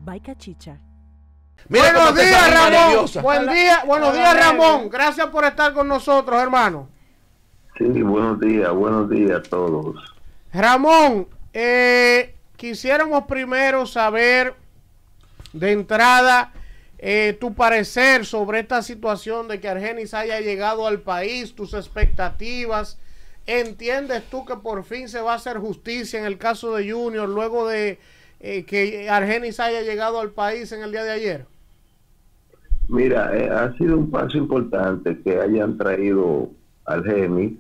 by Cachicha. Mira buenos días, Ramón. Buenos días, Ramón. Ramón. Gracias por estar con nosotros, hermano. Sí, buenos días a todos. Ramón, quisiéramos primero saber de entrada tu parecer sobre esta situación de que Argenis haya llegado al país, tus expectativas. ¿Entiendes tú que por fin se va a hacer justicia en el caso de Junior luego de que Argenis haya llegado al país en el día de ayer? Mira, ha sido un paso importante que hayan traído al Argenis,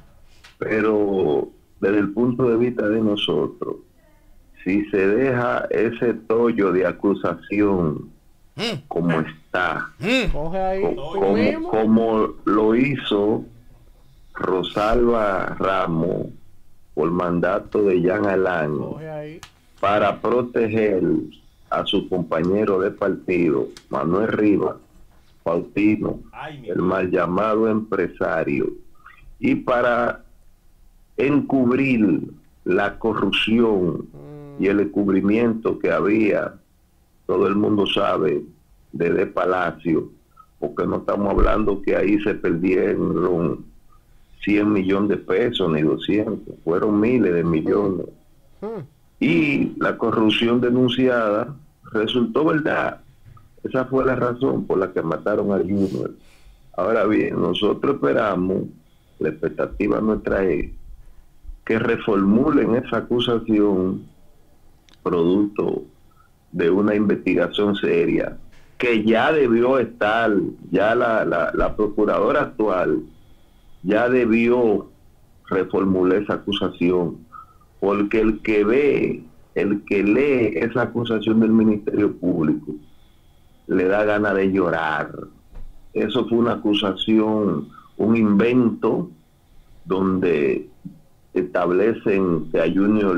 pero desde el punto de vista de nosotros, si se deja ese tollo de acusación como está, Coge ahí, como lo hizo Rosalba Ramos por mandato de Jean Alain, para proteger a su compañero de partido, Manuel Rivas Faustino, el mal llamado empresario, y para encubrir la corrupción y el encubrimiento que había, todo el mundo sabe, de Palacio, porque no estamos hablando que ahí se perdieron 100 millones de pesos ni 200, fueron miles de millones. Y la corrupción denunciada resultó verdad. Esa fue la razón por la que mataron a Junior. Ahora bien, nosotros esperamos, la expectativa nuestra es que reformulen esa acusación producto de una investigación seria, que ya debió estar, ya la procuradora actual ya debió reformular esa acusación, porque el que lee esa acusación del Ministerio Público le da ganas de llorar. Eso fue una acusación, un invento donde establecen que a Junior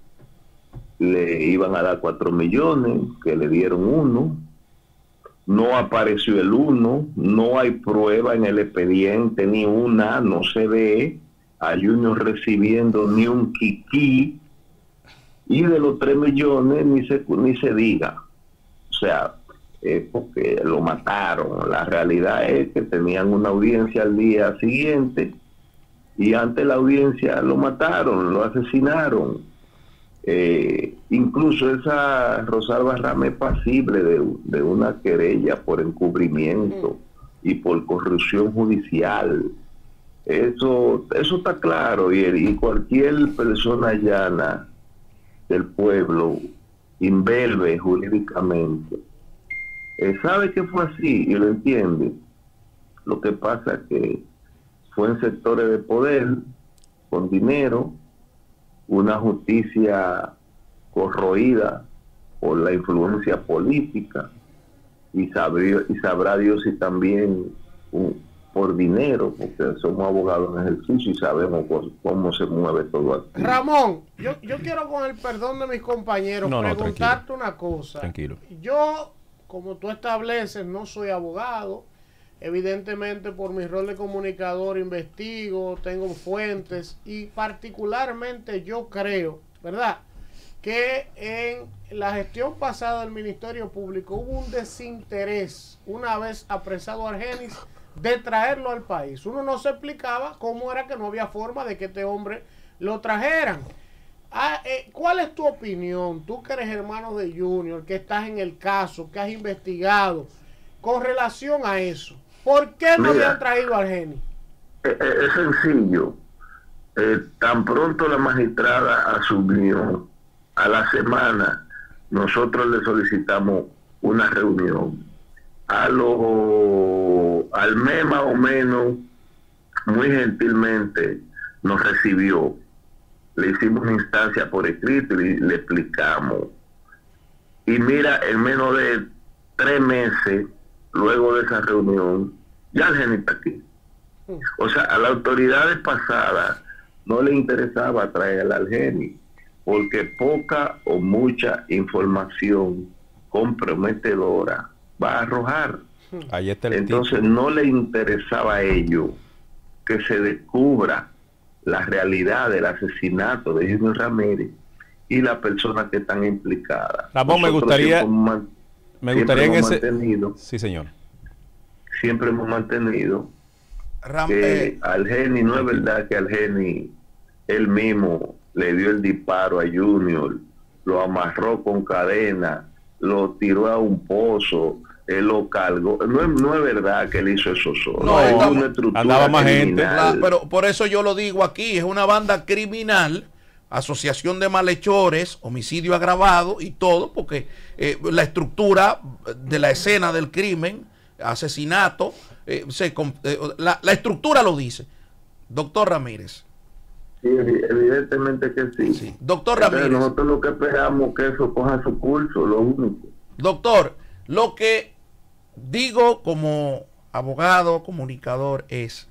le iban a dar 4 millones, que le dieron 1, no apareció el 1, no hay prueba en el expediente, ni una, no se ve a Junior recibiendo ni un kiki, y de los 3 millones ni se diga. O sea, porque lo mataron. La realidad es que tenían una audiencia al día siguiente y ante la audiencia lo mataron, lo asesinaron. Incluso esa Rosalba Ramos es pasible de una querella por encubrimiento y por corrupción judicial. Eso está claro, y cualquier persona llana del pueblo, imberbe jurídicamente, sabe que fue así y lo entiende. Lo que pasa es que fue en sectores de poder, con dinero, una justicia corroída por la influencia política, y sabrá Dios si también por dinero, porque somos abogados en ejercicio y sabemos cómo se mueve todo aquí. Ramón, yo quiero, con el perdón de mis compañeros, preguntarte una cosa. Tranquilo. Yo, como tú estableces, no soy abogado. Evidentemente, por mi rol de comunicador investigo, tengo fuentes, y particularmente yo creo, ¿verdad?, que en la gestión pasada del Ministerio Público hubo un desinterés, una vez apresado a Argenis, de traerlo al país. Uno no se explicaba cómo era que no había forma de que este hombre lo trajeran. ¿Cuál es tu opinión? Tú que eres hermano de Junior, que estás en el caso, que has investigado, con relación a eso. ¿Por qué no habían traído a Argenis? Es sencillo. Tan pronto la magistrada asumió, a la semana nosotros le solicitamos una reunión. Al mes más o menos, muy gentilmente nos recibió. Le hicimos una instancia por escrito y le explicamos. Y mira, en menos de 3 meses, luego de esa reunión, ya Argenis está aquí. O sea, a las autoridades pasadas no le interesaba traer al Argenis, porque poca o mucha información comprometedora va a arrojar. Ahí está el Entonces título. no le interesaba a ellos que se descubra la realidad del asesinato de Junior Ramírez, y las personas que están implicadas. Ramón, me gustaría en ese... Sí, señor. Siempre hemos mantenido que Argenis, no es verdad que Argenis él mismo le dio el disparo a Junior, lo amarró con cadena, lo tiró a un pozo, él lo cargó. No es verdad que él hizo eso solo. No, es una estructura andaba más gente. Pero por eso yo lo digo aquí, es una banda criminal, asociación de malhechores, homicidio agravado y todo, porque la estructura de la escena del crimen, asesinato, la estructura lo dice. Doctor Ramírez. Sí, evidentemente que sí. Sí. Doctor Ramírez. Nosotros lo que esperamos es que eso coja su curso, lo único. Doctor, lo que digo como abogado, comunicador es: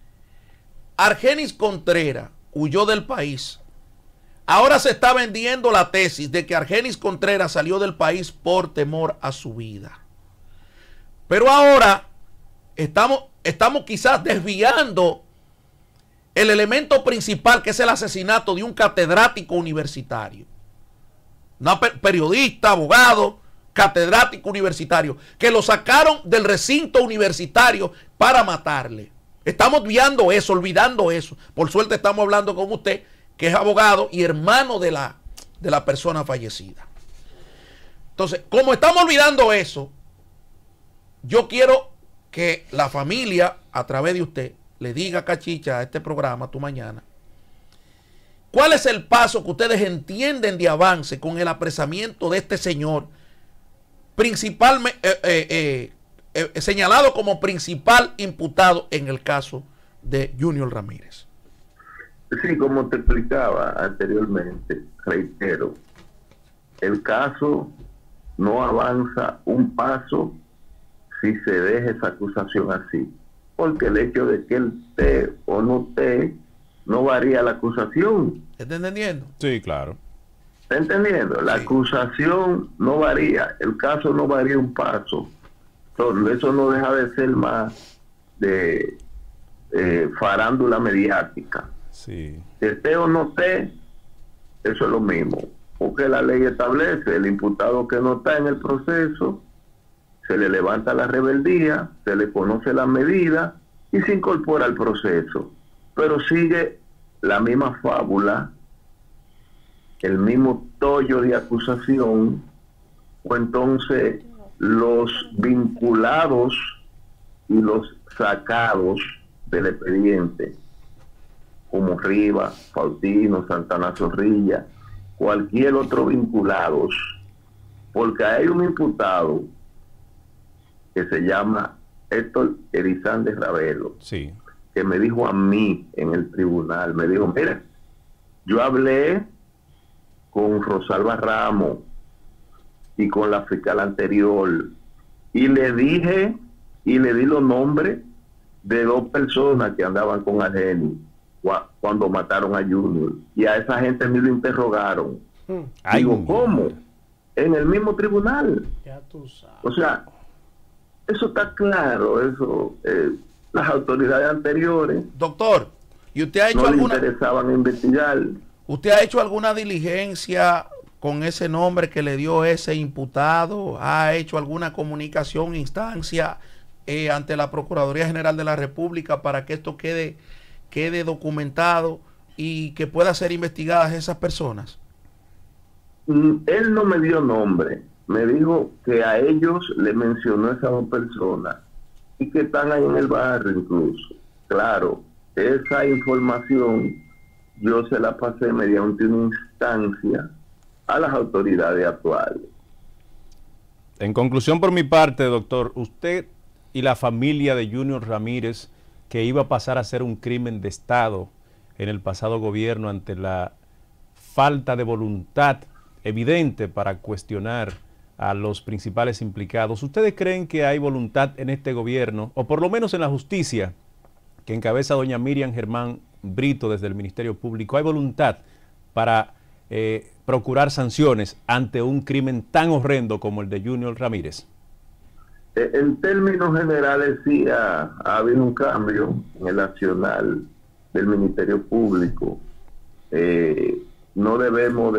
Argenis Contreras huyó del país. Ahora se está vendiendo la tesis de que Argenis Contreras salió del país por temor a su vida. Pero ahora estamos quizás desviando el elemento principal, que es el asesinato de un catedrático universitario. No, periodista, abogado, catedrático universitario, que lo sacaron del recinto universitario para matarle. Estamos viendo eso, olvidando eso. Por suerte estamos hablando con usted, que es abogado y hermano de la persona fallecida. Entonces, como estamos olvidando eso, yo quiero que la familia, a través de usted, le diga a Cachicha, a este programa, Tu Mañana, ¿cuál es el paso que ustedes entienden de avance con el apresamiento de este señor, principalmente señalado como principal imputado en el caso de Junior Ramírez? Sí, como te explicaba anteriormente, reitero, el caso no avanza un paso si se deja esa acusación así, porque el hecho de que él esté o no esté no varía la acusación. ¿Está entendiendo? Sí, claro. ¿Está entendiendo? La acusación no varía, el caso no varía un paso. Entonces, eso no deja de ser más de farándula mediática. Sí. Que esté o no esté, eso es lo mismo, porque la ley establece: el imputado que no está en el proceso, se le levanta la rebeldía, se le conoce la medida y se incorpora al proceso. Pero sigue la misma fábula, el mismo tollo de acusación, o entonces los vinculados y los sacados del expediente, como Rivas, Faustino, Santana Zorrilla, cualquier otro vinculados, porque hay un imputado que se llama Héctor Elizández Ravelo, sí, que me dijo a mí en el tribunal, me dijo: mira, yo hablé con Rosalba Ramos y con la fiscal anterior y le dije y le di los nombres de 2 personas que andaban con Argenis cuando mataron a Junior, y a esa gente me lo interrogaron. Digo, ¿cómo? En el mismo tribunal. Ya tú sabes. O sea, eso está claro, eso las autoridades anteriores, doctor, ¿y usted ha hecho no alguna, le interesaban investigar? ¿Usted ha hecho alguna diligencia con ese nombre que le dio ese imputado? ¿Ha hecho alguna comunicación, instancia ante la Procuraduría General de la República para que esto quede documentado y que pueda ser investigadas esas personas? Él no me dio nombre, me dijo que a ellos le mencionó esas 2 personas y que están ahí en el barrio incluso. Claro, esa información yo se la pasé mediante una instancia a las autoridades actuales. En conclusión, por mi parte, doctor, usted y la familia de Junior Ramírez, que iba a pasar a ser un crimen de Estado en el pasado gobierno ante la falta de voluntad evidente para cuestionar a los principales implicados, ¿ustedes creen que hay voluntad en este gobierno, o por lo menos en la justicia, que encabeza doña Miriam Germán Brito desde el Ministerio Público, hay voluntad para procurar sanciones ante un crimen tan horrendo como el de Junior Ramírez? En términos generales sí ha habido un cambio en el accionar del Ministerio Público. No debemos de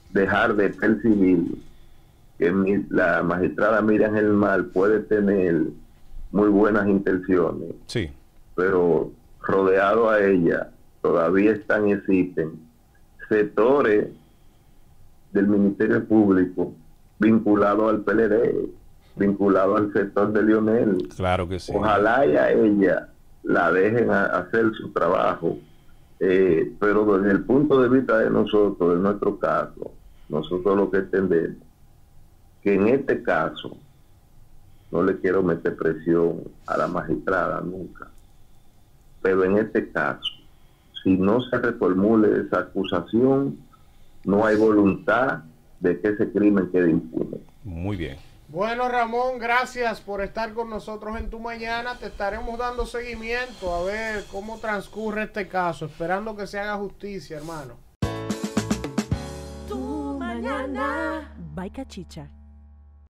dejar de percibir que la magistrada Miriam Germán puede tener muy buenas intenciones, sí, pero rodeado a ella todavía existen sectores del Ministerio Público vinculados al PLD, vinculados al sector de Lionel. Claro que sí. Ojalá y a ella la dejen hacer su trabajo, pero desde el punto de vista de nosotros, de nuestro caso, nosotros lo que entendemos que en este caso no le quiero meter presión a la magistrada nunca, pero en este caso, si no se reformule esa acusación, no hay voluntad de que ese crimen quede impune. Muy bien. Bueno, Ramón, gracias por estar con nosotros en Tu Mañana. Te estaremos dando seguimiento a ver cómo transcurre este caso, esperando que se haga justicia, hermano. Tu Mañana. By Cachicha.